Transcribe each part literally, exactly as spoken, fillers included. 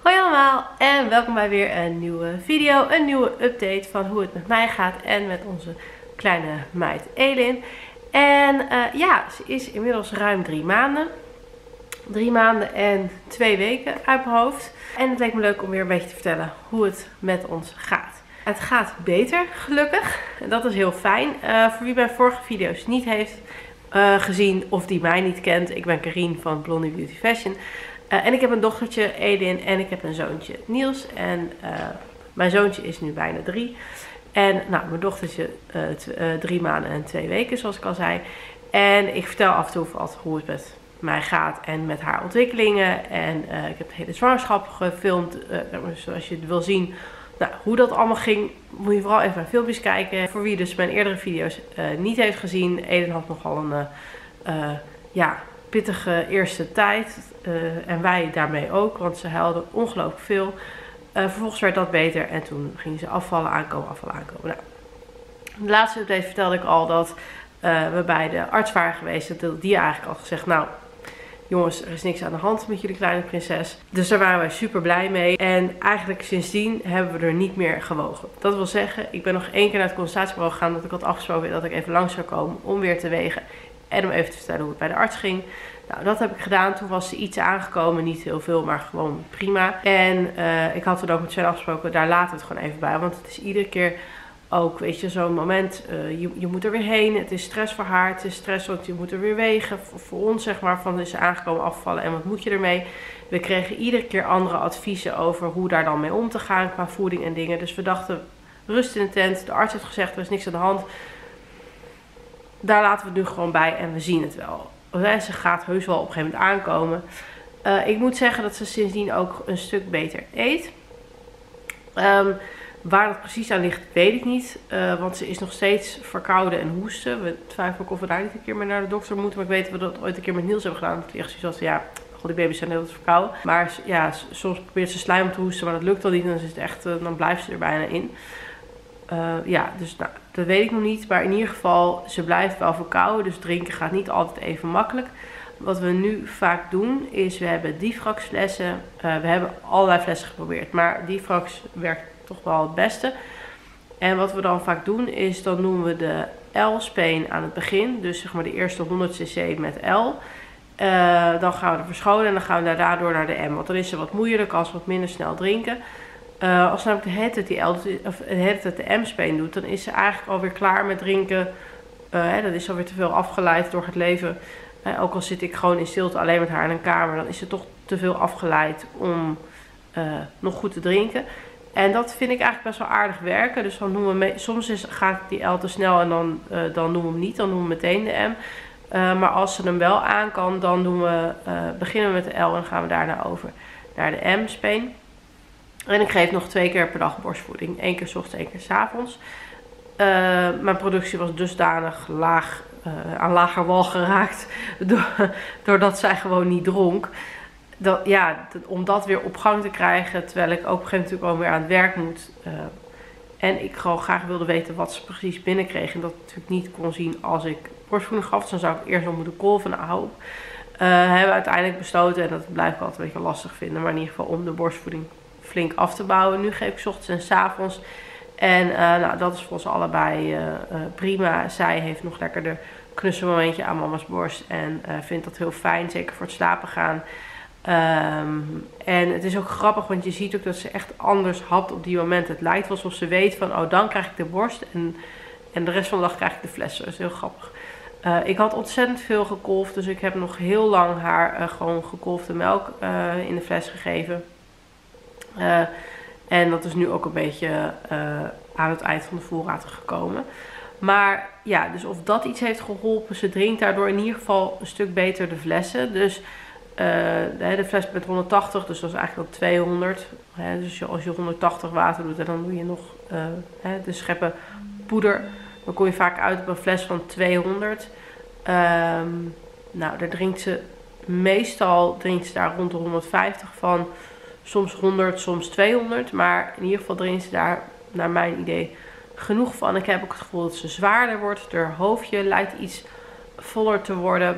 Hoi allemaal en welkom bij weer een nieuwe video, een nieuwe update van hoe het met mij gaat en met onze kleine meid Elin. En uh, ja, ze is inmiddels ruim drie maanden. Drie maanden en twee weken uit mijn hoofd. En het leek me leuk om weer een beetje te vertellen hoe het met ons gaat. Het gaat beter, gelukkig. En dat is heel fijn. Uh, voor wie mijn vorige video's niet heeft uh, gezien of die mij niet kent. Ik ben Karien van Blondie Beauty Fashion. Uh, en ik heb een dochtertje, Elin, en ik heb een zoontje, Niels. En uh, mijn zoontje is nu bijna drie. En nou, mijn dochtertje uh, uh, drie maanden en twee weken, zoals ik al zei. En ik vertel af en toe wat hoe het met mij gaat en met haar ontwikkelingen. En uh, ik heb de hele zwangerschap gefilmd. Uh, zoals je het wil zien, nou, hoe dat allemaal ging, moet je vooral even mijn filmpjes kijken. Voor wie dus mijn eerdere video's uh, niet heeft gezien. Elin had nogal een uh, uh, ja, pittige eerste tijd. Uh, en wij daarmee ook, want ze huilde ongelooflijk veel. Uh, vervolgens werd dat beter en toen ging ze afvallen, aankomen, afvallen, aankomen. Nou, de laatste update vertelde ik al dat uh, we bij de arts waren geweest. Dat die eigenlijk al gezegd, nou jongens, er is niks aan de hand met jullie kleine prinses. Dus daar waren wij super blij mee. En eigenlijk sindsdien hebben we er niet meer gewogen. Dat wil zeggen, ik ben nog één keer naar het consultatiebureau gegaan, dat ik had afgesproken dat ik even langs zou komen om weer te wegen. En om even te vertellen hoe het bij de arts ging. Nou, dat heb ik gedaan. Toen was ze iets aangekomen. Niet heel veel, maar gewoon prima. En uh, ik had toen ook met Sven afgesproken, daar laten we het gewoon even bij. Want het is iedere keer ook, weet je, zo'n moment. Uh, je, je moet er weer heen. Het is stress voor haar. Het is stress, want je moet er weer wegen. Voor, voor ons, zeg maar, van is ze aangekomen, afvallen en wat moet je ermee? We kregen iedere keer andere adviezen over hoe daar dan mee om te gaan qua voeding en dingen. Dus we dachten, rust in de tent. De arts heeft gezegd, er is niks aan de hand. Daar laten we het nu gewoon bij en we zien het wel. Ze gaat heus wel op een gegeven moment aankomen. Uh, ik moet zeggen dat ze sindsdien ook een stuk beter eet. Um, waar dat precies aan ligt, weet ik niet. Uh, want ze is nog steeds verkouden en hoesten. We twijfelen ook of we daar niet een keer mee naar de dokter moeten. Maar ik weet dat we dat ooit een keer met Niels hebben gedaan. Dat hij echt zoiets was, ja, al die baby's zijn heel verkouden. Maar ja, soms probeert ze slijm om te hoesten, maar dat lukt dan niet. Dan, is het echt, uh, dan blijft ze er bijna in. Uh, ja, dus nou, dat weet ik nog niet. Maar in ieder geval, ze blijft wel verkouden. Dus drinken gaat niet altijd even makkelijk. Wat we nu vaak doen, is we hebben Diffrax flessen. Uh, we hebben allerlei flessen geprobeerd. Maar Diffrax werkt toch wel het beste. En wat we dan vaak doen, is dan doen we de L-speen aan het begin. Dus zeg maar de eerste honderd cc met L. Uh, dan gaan we er verschonen en dan gaan we daardoor naar de M. Want dan is ze wat moeilijker als we wat minder snel drinken. Uh, als namelijk de hele tijd die L, of de hele tijd de M-speen doet, dan is ze eigenlijk alweer klaar met drinken. Uh, hè, dan is ze alweer te veel afgeleid door het leven. Uh, ook al zit ik gewoon in stilte alleen met haar in een kamer, dan is ze toch te veel afgeleid om uh, nog goed te drinken. En dat vind ik eigenlijk best wel aardig werken. Dus dan doen we mee, soms is, gaat die L te snel en dan, uh, dan doen we hem niet. Dan doen we meteen de M. Uh, maar als ze hem wel aan kan, dan doen we, uh, beginnen we met de L en dan gaan we daarna over naar de M-speen. En ik geef nog twee keer per dag borstvoeding. Eén keer 's ochtends, één keer 's avonds. Uh, mijn productie was dusdanig laag, uh, aan lager wal geraakt. Doordat zij gewoon niet dronk. Dat, ja, dat, om dat weer op gang te krijgen. Terwijl ik ook op een gegeven moment natuurlijk wel weer aan het werk moet. Uh, en ik gewoon graag wilde weten wat ze precies binnenkreeg. En dat natuurlijk niet kon zien als ik borstvoeding gaf. Dus dan zou ik eerst wel moeten kolven. Nou, hou op. Uh, hebben we uiteindelijk besloten. En dat blijf ik altijd een beetje lastig vinden. Maar in ieder geval om de borstvoeding flink af te bouwen. Nu geef ik 's ochtends en 's avonds. En uh, nou, dat is voor ons allebei uh, uh, prima. Zij heeft nog lekker de knusselmomentje aan mama's borst. En uh, vindt dat heel fijn. Zeker voor het slapen gaan. Um, en het is ook grappig. Want je ziet ook dat ze echt anders hapt op die moment. Het lijkt wel alsof ze weet van. Oh, dan krijg ik de borst. En, en de rest van de dag krijg ik de flessen. Dat is heel grappig. Uh, ik had ontzettend veel gekolfd. Dus ik heb nog heel lang haar uh, gewoon gekolfde melk uh, in de fles gegeven. Uh, en dat is nu ook een beetje uh, aan het eind van de voorraad gekomen. Maar ja, dus of dat iets heeft geholpen. Ze drinkt daardoor in ieder geval een stuk beter de flessen. Dus uh, de, de fles met honderdtachtig, dus dat is eigenlijk al tweehonderd. Hè, dus als je honderdtachtig water doet en dan doe je nog uh, hè, de scheppen poeder. Dan kom je vaak uit op een fles van tweehonderd. Um, nou, daar drinkt ze meestal drinkt ze daar rond de honderdvijftig van. Soms honderd, soms tweehonderd. Maar in ieder geval drinkt ze daar, naar mijn idee, genoeg van. Ik heb ook het gevoel dat ze zwaarder wordt. Haar hoofdje lijkt iets voller te worden.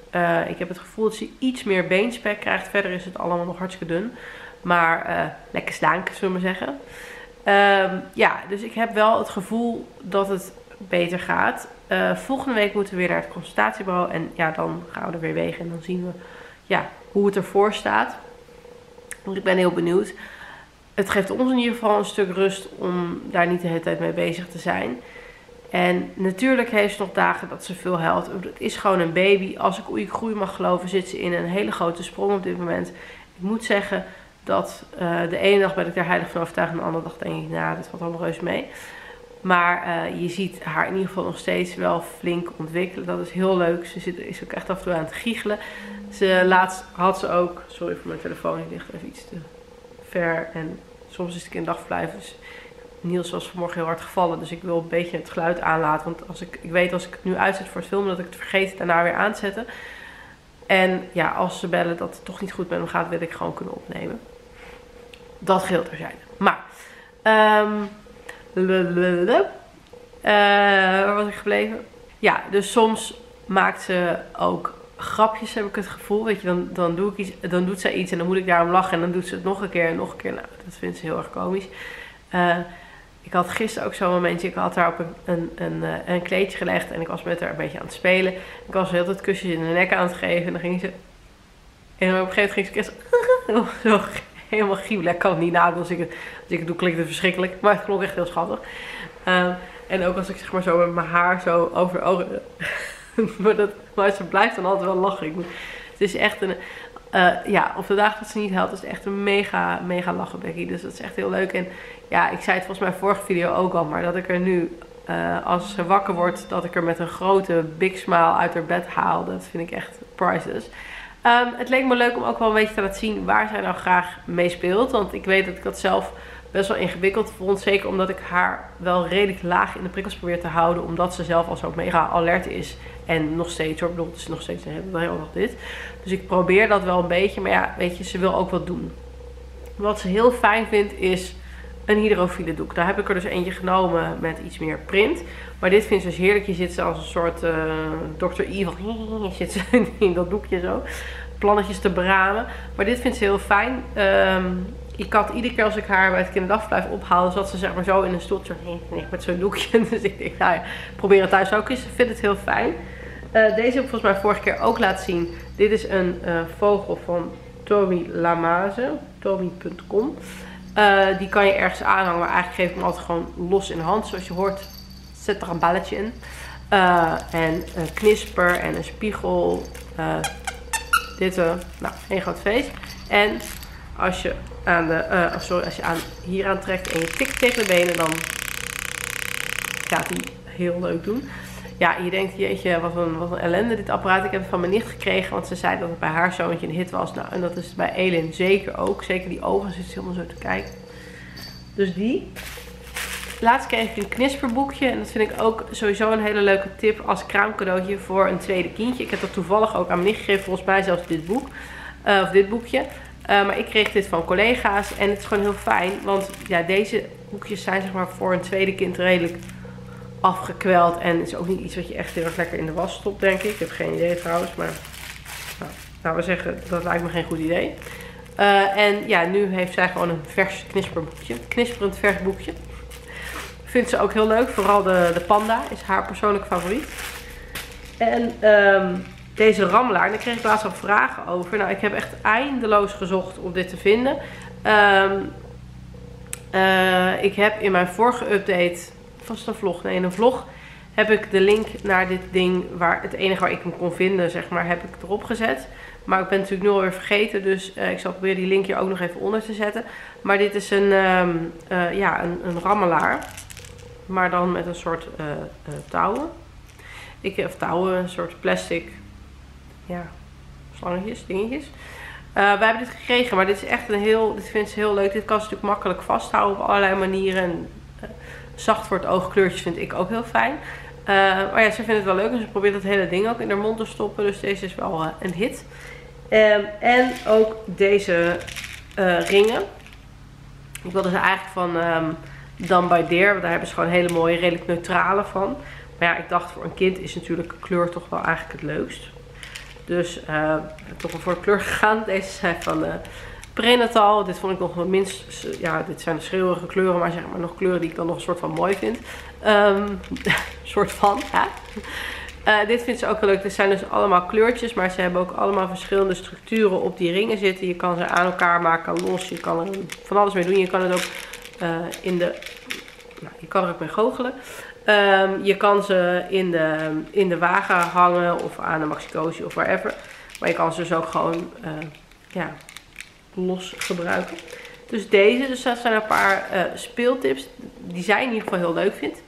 Uh, ik heb het gevoel dat ze iets meer beenspek krijgt. Verder is het allemaal nog hartstikke dun. Maar uh, lekker slank, zullen we maar zeggen. Um, ja, dus ik heb wel het gevoel dat het beter gaat. Uh, volgende week moeten we weer naar het consultatiebureau. En ja, dan gaan we er weer wegen. En dan zien we ja, hoe het ervoor staat. Dus ik ben heel benieuwd. Het geeft ons in ieder geval een stuk rust om daar niet de hele tijd mee bezig te zijn. En natuurlijk heeft ze nog dagen dat ze veel huilt. Het is gewoon een baby. Als ik Oei Groei mag geloven, zit ze in een hele grote sprong op dit moment. Ik moet zeggen dat uh, de ene dag ben ik daar heilig van overtuigd. En de andere dag denk ik, nou, dat valt allemaal reus mee. Maar uh, je ziet haar in ieder geval nog steeds wel flink ontwikkelen. Dat is heel leuk. Ze zit, is ook echt af en toe aan het giechelen. Ze, laatst had ze ook, sorry voor mijn telefoon, die ligt even iets te ver. En soms is het in dagverblijf. Dus Niels was vanmorgen heel hard gevallen. Dus ik wil een beetje het geluid aanlaten. Want als ik, ik weet als ik het nu uitzet voor het filmen dat ik het vergeet daarna weer aan te zetten. En ja, als ze bellen dat het toch niet goed met hem gaat, wil ik gewoon kunnen opnemen. Dat geldt er zijn. Maar, um, uh, waar was ik gebleven? Ja, dus soms maakt ze ook grapjes, heb ik het gevoel. Weet je, dan, dan, doe ik iets, dan doet zij iets en dan moet ik daarom lachen. En dan doet ze het nog een keer en nog een keer. Nou, dat vindt ze heel erg komisch. Uh, ik had gisteren ook zo'n momentje. Ik had haar op een, een, een, een kleedje gelegd. En ik was met haar een beetje aan het spelen. Ik was heel het kusjes in de nek aan het geven. En dan ging ze... En op een gegeven moment ging ze... Zo, helemaal giebelen. Ik kan het niet nadoen. Als ik het, als ik het doe klinkt het verschrikkelijk. Maar het klonk echt heel schattig. Uh, en ook als ik zeg maar zo met mijn haar zo over de ogen... maar, dat, maar ze blijft dan altijd wel lachen. Ik moet, het is echt een... Uh, ja, op de dagen dat ze niet helpt, is het echt een mega, mega lachen, Becky. Dus dat is echt heel leuk. En ja, ik zei het volgens mij vorige video ook al, maar dat ik er nu, uh, als ze wakker wordt, dat ik er met een grote big smile uit haar bed haal. Dat vind ik echt priceless. Um, het leek me leuk om ook wel een beetje te laten zien waar zij nou graag mee speelt. Want ik weet dat ik dat zelf best wel ingewikkeld vond. Zeker omdat ik haar wel redelijk laag in de prikkels probeer te houden. Omdat ze zelf al zo mega alert is. En nog steeds hoor. Ik bedoel, het is nog steeds een hele dag dit. Dus ik probeer dat wel een beetje. Maar ja, weet je, ze wil ook wat doen. Wat ze heel fijn vindt is een hydrofiele doek. Daar heb ik er dus eentje genomen met iets meer print. Maar dit vindt ze dus heerlijk. Je zit ze als een soort uh, dokter Evil. Je zit ze in dat doekje zo. Plannetjes te beramen. Maar dit vindt ze heel fijn. Um, ik had iedere keer als ik haar bij het kinderdagverblijf ophaalde, zat ze zeg maar zo in een stoeltje met zo'n doekje. Dus ik denk, nou ja, probeer het thuis ook eens. Ik vind het heel fijn. Uh, deze heb ik volgens mij vorige keer ook laten zien. Dit is een uh, vogel van Tommy Lamaze. Tommy punt com. Uh, die kan je ergens aanhangen. Maar eigenlijk geef ik hem altijd gewoon los in de hand. Zoals je hoort, zet er een balletje in. Uh, en een knisper en een spiegel. Uh, dit, uh, nou, één groot feest. En als je aan de, uh, sorry, als je aan, hier aan trekt en je tikt tegen de benen, dan gaat hij heel leuk doen. Ja, je denkt, jeetje, wat een, wat een ellende dit apparaat. Ik heb het van mijn nicht gekregen, want ze zei dat het bij haar zoontje een hit was. Nou, en dat is bij Elin zeker ook. Zeker die ogen zitten helemaal zo te kijken. Dus die. Laatst kreeg ik een knisperboekje. En dat vind ik ook sowieso een hele leuke tip als kraamcadeautje voor een tweede kindje. Ik heb dat toevallig ook aan mijn nicht gegeven. Volgens mij zelfs dit boek. Uh, of dit boekje. Uh, maar ik kreeg dit van collega's. En het is gewoon heel fijn. Want ja, deze boekjes zijn zeg maar voor een tweede kind redelijk afgekweld. En het is ook niet iets wat je echt heel erg lekker in de was stopt, denk ik. Ik heb geen idee trouwens. Maar nou, laten we zeggen, dat lijkt me geen goed idee. Uh, en ja, nu heeft zij gewoon een vers knisperboekje. Knisperend vers boekje. Vindt ze ook heel leuk. Vooral de, de panda is haar persoonlijke favoriet. En um, deze rammelaar. En daar kreeg ik laatst al vragen over. Nou, ik heb echt eindeloos gezocht om dit te vinden. Um, uh, ik heb in mijn vorige update, was het een vlog? Nee, in een vlog heb ik de link naar dit ding, waar het enige waar ik hem kon vinden, zeg maar, heb ik erop gezet. Maar ik ben het natuurlijk nu alweer vergeten, dus uh, ik zal proberen die link hier ook nog even onder te zetten. Maar dit is een, um, uh, ja, een, een rammelaar. Maar dan met een soort uh, uh, touwen. Ik heb touwen, een soort plastic, ja, slangetjes, dingetjes. Uh, wij hebben dit gekregen, maar dit is echt een heel, dit vindt ze heel leuk. Dit kan ze natuurlijk makkelijk vasthouden op allerlei manieren. En uh, zacht voor het oog kleurtjes vind ik ook heel fijn. Uh, maar ja, ze vindt het wel leuk en ze probeert het hele ding ook in haar mond te stoppen. Dus deze is wel uh, een hit. Um, en ook deze uh, ringen. Ik wilde ze eigenlijk van um, Done by Dare. Want daar hebben ze gewoon hele mooie, redelijk neutrale van. Maar ja, ik dacht voor een kind is natuurlijk kleur toch wel eigenlijk het leukst. Dus uh, ik ben toch wel voor de kleur gegaan. Deze zijn van uh, Prenatal. Dit vond ik nog het minst, ja, dit zijn de schreeuwige kleuren, maar zeg maar nog kleuren die ik dan nog een soort van mooi vind. Um, soort van, ja. Uh, dit vindt ze ook heel leuk. Dit zijn dus allemaal kleurtjes, maar ze hebben ook allemaal verschillende structuren op die ringen zitten. Je kan ze aan elkaar maken, los. Je kan er van alles mee doen. Je kan het ook uh, in de... Nou, je kan er ook mee goochelen. Um, je kan ze in de, in de wagen hangen of aan een maxicosi of whatever. Maar je kan ze dus ook gewoon uh, ja, los gebruiken. Dus deze, dus dat zijn een paar uh, speeltips die zij in ieder geval heel leuk vindt.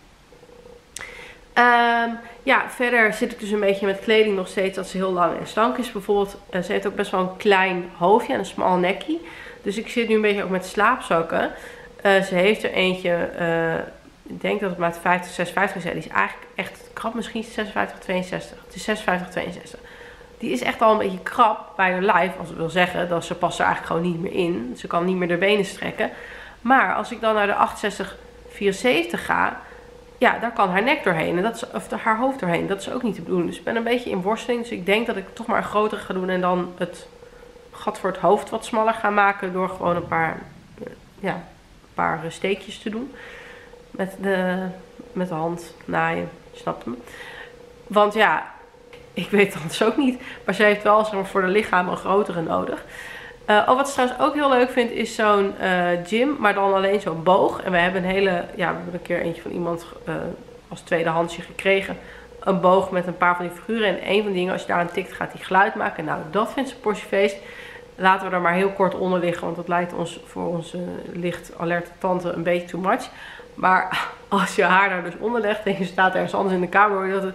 Um, ja, verder zit ik dus een beetje met kleding nog steeds dat ze heel lang en slank is. Bijvoorbeeld, uh, ze heeft ook best wel een klein hoofdje en een smal nekje. Dus ik zit nu een beetje ook met slaapzakken. Uh, ze heeft er eentje, uh, ik denk dat het maat vijftig, zesenvijftig is. Die is eigenlijk echt krap, misschien zesenvijftig, tweeënzestig. Het is zesenvijftig, tweeënzestig. Die is echt al een beetje krap bij haar lijf. Als dat wil zeggen dat ze past er eigenlijk gewoon niet meer in. Ze kan niet meer de benen strekken. Maar als ik dan naar de achtenzestig, vierenzeventig ga, ja, daar kan haar nek doorheen. En dat is, of haar hoofd doorheen. Dat is ook niet te bedoelen. Dus ik ben een beetje in worsteling. Dus ik denk dat ik toch maar een grotere ga doen. En dan het gat voor het hoofd wat smaller ga maken. Door gewoon een paar, ja, een paar steekjes te doen. Met de, met de hand naaien. Snap je me? Want ja, ik weet het anders ook niet. Maar ze heeft wel zeg maar, voor de lichaam een grotere nodig. Uh, oh, wat ze trouwens ook heel leuk vindt is zo'n uh, gym, maar dan alleen zo'n boog. En we hebben een hele, ja, we hebben een keer eentje van iemand uh, als tweedehandsje gekregen. Een boog met een paar van die figuren. En een van die dingen, als je daar aan tikt, gaat die geluid maken. Nou, dat vindt ze portiefeest. Laten we er maar heel kort onder liggen, want dat lijkt ons voor onze licht alerte tante een beetje too much. Maar als je haar daar dus onder legt en je staat ergens anders in de kamer, hoor je dat het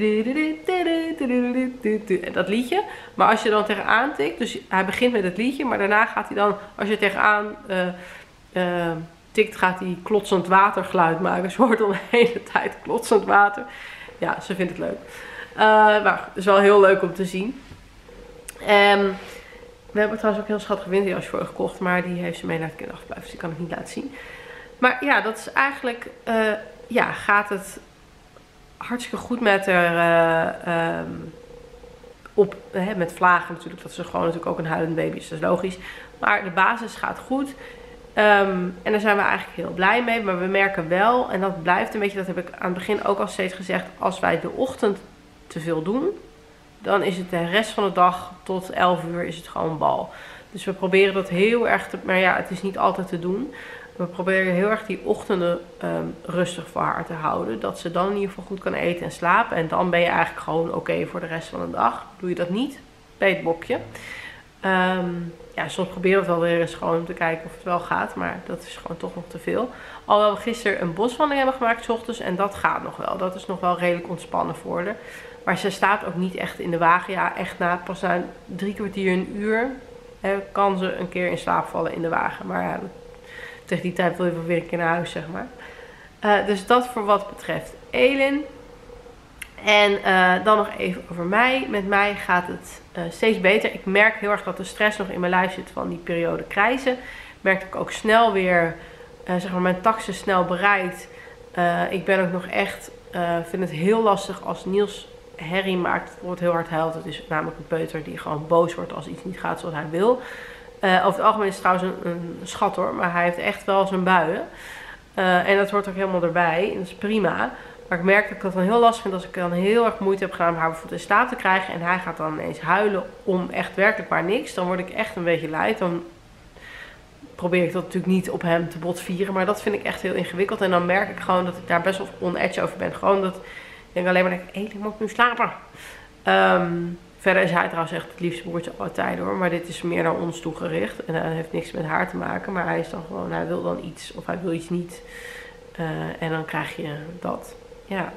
dat liedje. Maar als je dan tegenaan tikt, dus hij begint met het liedje, maar daarna gaat hij dan, als je tegenaan uh, uh, tikt, gaat hij klotsend watergeluid maken. Ze hoort dan de hele tijd klotsend water. Ja, ze vindt het leuk. Uh, maar het is wel heel leuk om te zien. Um, we hebben trouwens ook een heel schattige winterjasje voor gekocht, maar die heeft ze mee naar het kinderafblijf, dus die kan ik niet laten zien. Maar ja, dat is eigenlijk, uh, ja, gaat het hartstikke goed met haar, uh, um, op, uh, met vlagen natuurlijk, dat ze gewoon natuurlijk ook een huilend baby is, dat is logisch. Maar de basis gaat goed. Um, en daar zijn we eigenlijk heel blij mee. Maar we merken wel, en dat blijft een beetje, dat heb ik aan het begin ook al steeds gezegd, als wij de ochtend te veel doen, dan is het de rest van de dag tot elf uur is het gewoon bal. Dus we proberen dat heel erg te, maar ja, het is niet altijd te doen. We proberen heel erg die ochtenden um, rustig voor haar te houden. Dat ze dan in ieder geval goed kan eten en slapen. En dan ben je eigenlijk gewoon oké okay voor de rest van de dag. Doe je dat niet, bij het bokje. Um, ja, soms proberen we het wel weer eens gewoon om te kijken of het wel gaat. Maar dat is gewoon toch nog te veel. Alhoewel we gisteren een boswandeling hebben gemaakt 's ochtends. En dat gaat nog wel. Dat is nog wel redelijk ontspannen voor haar. Maar ze staat ook niet echt in de wagen. Ja, echt na pas na drie kwartier, een uur hè, kan ze een keer in slaap vallen in de wagen. Maar ja, tegen die tijd wil je wel weer een keer naar huis, zeg maar. Uh, dus dat voor wat betreft Elin. En uh, dan nog even over mij. Met mij gaat het uh, steeds beter. Ik merk heel erg dat de stress nog in mijn lijf zit van die periode krijzen. Merk ik ook snel weer, uh, zeg maar, mijn taxen snel bereikt. Uh, ik ben ook nog echt, uh, vind het heel lastig als Niels herrie maakt. Het wordt heel hard huilt. Het is namelijk een peuter die gewoon boos wordt als iets niet gaat zoals hij wil. Uh, over het algemeen is het trouwens een, een schat hoor, maar hij heeft echt wel zijn buien. Uh, en dat hoort ook helemaal erbij. En dat is prima. Maar ik merk dat ik dat dan heel lastig vind als ik dan heel erg moeite heb gedaan om haar bijvoorbeeld in slaap te krijgen. En hij gaat dan ineens huilen om echt werkelijk maar niks. Dan word ik echt een beetje lui. Dan probeer ik dat natuurlijk niet op hem te botvieren. Maar dat vind ik echt heel ingewikkeld. En dan merk ik gewoon dat ik daar best wel on edge over ben. Gewoon dat ik denk alleen maar, hé, ik moet nu slapen. Um, Verder is hij trouwens echt het liefste broertje alle tijden hoor. Maar dit is meer naar ons toegericht. En dat heeft niks met haar te maken. Maar hij is dan gewoon, hij wil dan iets of hij wil iets niet. Uh, en dan krijg je dat. Ja.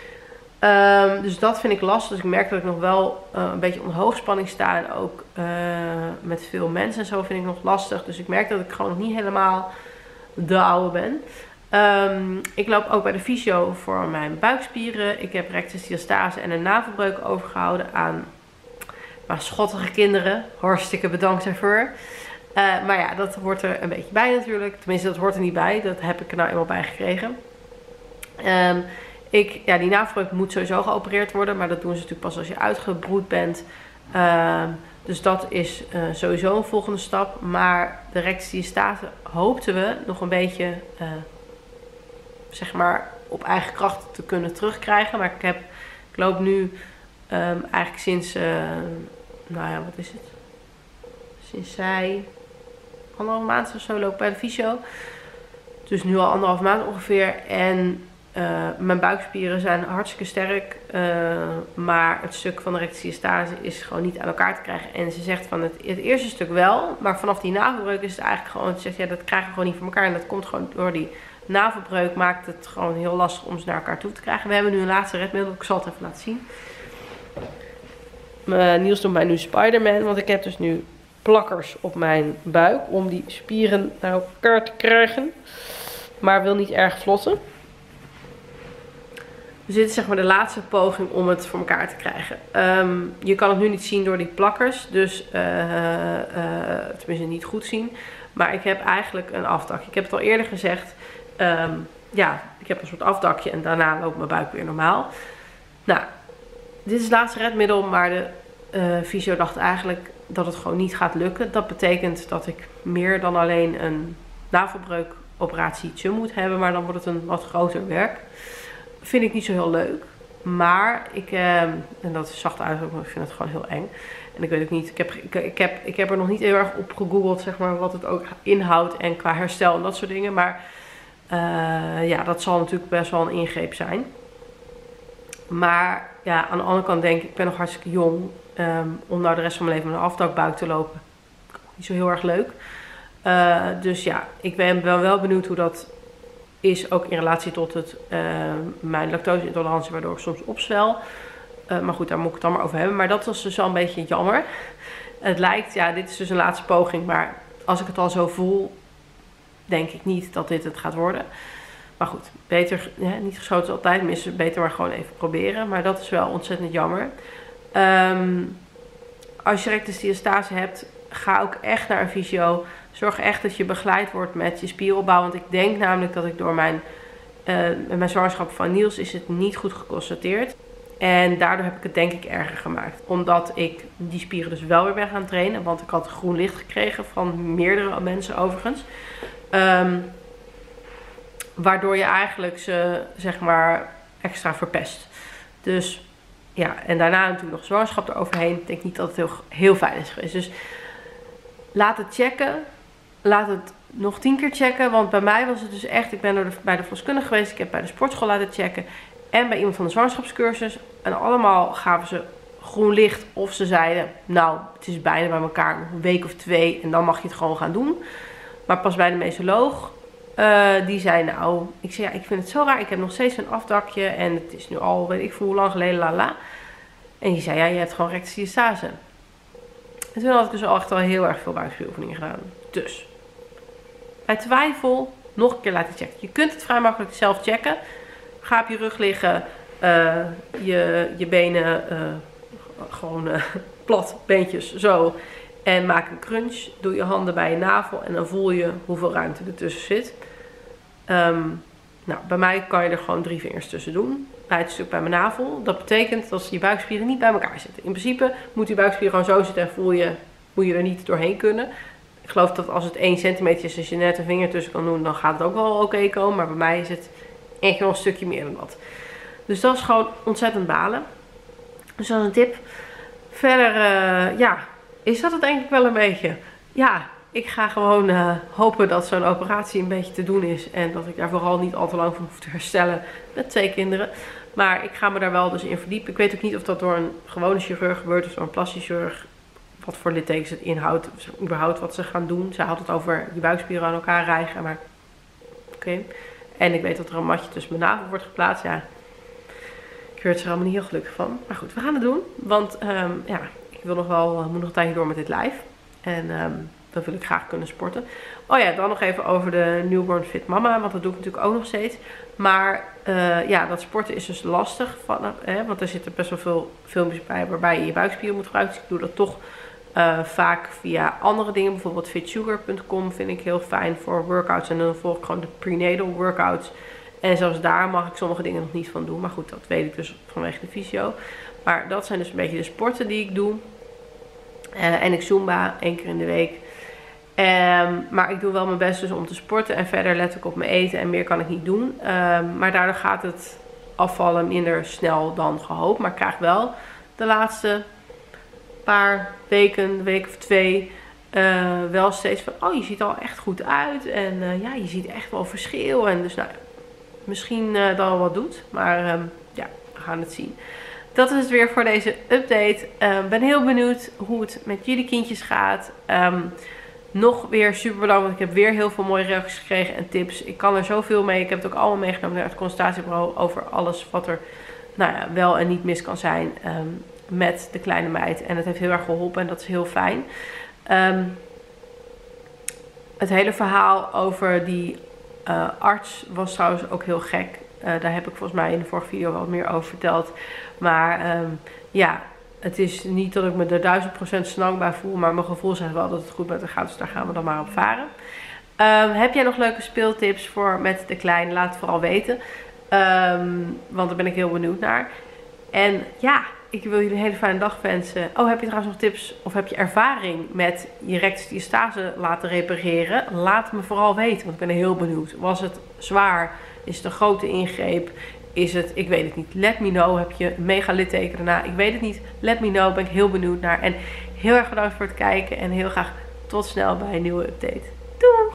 Um, dus dat vind ik lastig. Dus ik merk dat ik nog wel uh, een beetje onder hoogspanning sta. En ook uh, met veel mensen en zo vind ik nog lastig. Dus ik merk dat ik gewoon nog niet helemaal de oude ben. Um, ik loop ook bij de fysio voor mijn buikspieren. Ik heb rectus diastase en een navelbreuk overgehouden aan mijn schottige kinderen. Hartstikke bedankt daarvoor. Uh, maar ja, dat hoort er een beetje bij natuurlijk. Tenminste, dat hoort er niet bij. Dat heb ik er nou eenmaal bij gekregen. Um, ik, ja, die navelbreuk moet sowieso geopereerd worden. Maar dat doen ze natuurlijk pas als je uitgebroed bent. Uh, dus dat is uh, sowieso een volgende stap. Maar de rectusdiastase hoopten we nog een beetje, uh, zeg maar, op eigen kracht te kunnen terugkrijgen. Maar ik, heb, ik loop nu um, eigenlijk sinds, uh, nou ja, wat is het? Sinds zij anderhalf maand of zo loop ik bij de fysio. Dus nu al anderhalf maand ongeveer. En uh, mijn buikspieren zijn hartstikke sterk. Uh, maar het stuk van de rectusdiastase is gewoon niet aan elkaar te krijgen. En ze zegt van het, het eerste stuk wel. Maar vanaf die navelbreuk is het eigenlijk gewoon... Ze zegt ja, dat krijgen we gewoon niet voor elkaar. En dat komt gewoon door die navelbreuk. Maakt het gewoon heel lastig om ze naar elkaar toe te krijgen. We hebben nu een laatste redmiddel. Ik zal het even laten zien. Uh, Niels doet mij nu Spider-Man. Want ik heb dus nu plakkers op mijn buik. Om die spieren naar elkaar te krijgen. Maar wil niet erg vlotten. Dus dit is zeg maar de laatste poging om het voor elkaar te krijgen. Um, je kan het nu niet zien door die plakkers. Dus uh, uh, tenminste niet goed zien. Maar ik heb eigenlijk een afdakje. Ik heb het al eerder gezegd. Um, ja, ik heb een soort afdakje. En daarna loopt mijn buik weer normaal. Nou, dit is het laatste redmiddel. Maar de uh, fysio dacht eigenlijk dat het gewoon niet gaat lukken. Dat betekent dat ik meer dan alleen een navelbreukoperatie moet hebben. Maar dan wordt het een wat groter werk. Vind ik niet zo heel leuk. Maar ik, eh, en dat is zacht uit, maar ik vind het gewoon heel eng. En ik weet ook niet, ik heb, ik, ik, heb, ik heb er nog niet heel erg op gegoogeld, zeg maar, wat het ook inhoudt en qua herstel en dat soort dingen. Maar uh, ja, dat zal natuurlijk best wel een ingreep zijn. Maar ja, aan de andere kant denk ik, ik ben nog hartstikke jong. Um, om nou de rest van mijn leven met een afdakbuik te lopen. Niet zo heel erg leuk. Uh, dus ja, ik ben wel, wel benieuwd hoe dat is, ook in relatie tot het, uh, mijn lactose-intolerantie, waardoor ik soms opzwel. Uh, maar goed, daar moet ik het dan maar over hebben. Maar dat was dus wel een beetje jammer. Het lijkt, ja, dit is dus een laatste poging. Maar als ik het al zo voel, denk ik niet dat dit het gaat worden. Maar goed, beter, ja, niet geschoten altijd. Mis, beter maar gewoon even proberen. Maar dat is wel ontzettend jammer. Um, als je rectusdiastase hebt, ga ook echt naar een fysio. Zorg echt dat je begeleid wordt met je spieropbouw. Want ik denk namelijk dat ik door mijn, uh, mijn zwangerschap van Niels is het niet goed geconstateerd. En daardoor heb ik het denk ik erger gemaakt. Omdat ik die spieren dus wel weer ben gaan trainen. Want ik had groen licht gekregen van meerdere mensen overigens. Um, waardoor je eigenlijk ze, zeg maar, extra verpest. Dus ja, en daarna natuurlijk nog zwangerschap eroverheen. Ik denk niet dat het heel, heel fijn is geweest. Dus laat het checken. Laat het nog tien keer checken. Want bij mij was het dus echt, ik ben er bij de verloskundige geweest. Ik heb bij de sportschool laten checken. En bij iemand van de zwangerschapscursus. En allemaal gaven ze groen licht. Of ze zeiden, nou, het is bijna bij elkaar. Nog een week of twee. En dan mag je het gewoon gaan doen. Maar pas bij de mesoloog. Uh, die zei, nou, ik zei, ja, ik vind het zo raar. Ik heb nog steeds een afdakje. En het is nu al, weet ik veel hoe lang geleden, la la. En die zei, ja, je hebt gewoon rectusdiastase. En toen had ik dus al echt al heel erg veel buikspieroefeningen gedaan. Dus, bij twijfel, nog een keer laten checken. Je kunt het vrij makkelijk zelf checken. Ga op je rug liggen. Uh, je, je benen uh, gewoon uh, plat, beentjes zo. En maak een crunch. Doe je handen bij je navel. En dan voel je hoeveel ruimte ertussen zit. Um, nou, bij mij kan je er gewoon drie vingers tussen doen. Bij het stuk bij mijn navel. Dat betekent dat je buikspieren niet bij elkaar zitten. In principe moet die buikspier gewoon zo zitten en voel je, moet je er niet doorheen kunnen. Ik geloof dat als het één centimeter is, als je net een vinger tussen kan doen, dan gaat het ook wel oké okay komen. Maar bij mij is het echt wel een stukje meer dan dat. Dus dat is gewoon ontzettend balen. Dus dat is een tip. Verder, uh, ja, is dat het denk ik wel een beetje. Ja, ik ga gewoon uh, hopen dat zo'n operatie een beetje te doen is. En dat ik daar vooral niet al te lang van hoef te herstellen met twee kinderen. Maar ik ga me daar wel dus in verdiepen. Ik weet ook niet of dat door een gewone chirurg gebeurt of door een plastisch chirurg. Wat voor littekens het inhoudt, überhaupt wat ze gaan doen. Ze had het over die buikspieren aan elkaar rijgen, maar oké. Okay. En ik weet dat er een matje tussen mijn navel wordt geplaatst. Ja, ik werd er allemaal niet heel gelukkig van. Maar goed, we gaan het doen. Want um, ja, ik wil nog wel, moet nog een tijdje door met dit live. En um, dan wil ik graag kunnen sporten. Oh ja, dan nog even over de Newborn Fit Mama. Want dat doe ik natuurlijk ook nog steeds. Maar uh, ja, dat sporten is dus lastig. Van, hè, want er zitten best wel veel filmpjes bij waarbij je je buikspieren moet gebruiken. Dus ik doe dat toch uh, vaak via andere dingen. Bijvoorbeeld fitsugar punt com vind ik heel fijn voor workouts. En dan volg ik gewoon de prenatal workouts. En zelfs daar mag ik sommige dingen nog niet van doen. Maar goed, dat weet ik dus vanwege de fysio. Maar dat zijn dus een beetje de sporten die ik doe. Uh, en ik Zumba één keer in de week. Um, maar ik doe wel mijn best dus om te sporten. En verder let ik op mijn eten. En meer kan ik niet doen. Um, maar daardoor gaat het afvallen minder snel dan gehoopt. Maar ik krijg wel de laatste paar weken, een week of twee... Uh, wel steeds van, oh je ziet er al echt goed uit. En uh, ja, je ziet echt wel verschil. En dus nou, misschien uh, dat al wat doet. Maar um, ja, we gaan het zien. Dat is het weer voor deze update. Ik uh, ben heel benieuwd hoe het met jullie kindjes gaat. Um, nog weer super bedankt, want ik heb weer heel veel mooie reacties gekregen en tips. Ik kan er zoveel mee. Ik heb het ook allemaal meegenomen naar het consultatiebureau over alles wat er nou ja, wel en niet mis kan zijn um, met de kleine meid. En het heeft heel erg geholpen en dat is heel fijn. Um, het hele verhaal over die uh, arts was trouwens ook heel gek. Uh, daar heb ik volgens mij in de vorige video wel wat meer over verteld. Maar um, ja, het is niet dat ik me er duizend procent snang bij voel. Maar mijn gevoel zegt wel dat het goed met haar gaat. Dus daar gaan we dan maar op varen. Um, heb jij nog leuke speeltips voor met de kleine? Laat het vooral weten. Um, want daar ben ik heel benieuwd naar. En ja, ik wil jullie een hele fijne dag wensen. Oh, heb je trouwens nog tips of heb je ervaring met je rectusdiastase laten repareren? Laat het me vooral weten, want ik ben heel benieuwd. Was het zwaar? Is het een grote ingreep? Is het, ik weet het niet. Let me know. Heb je een mega litteken daarna? Ik weet het niet. Let me know. Ben ik heel benieuwd naar. En heel erg bedankt voor het kijken. En heel graag tot snel bij een nieuwe update. Doei!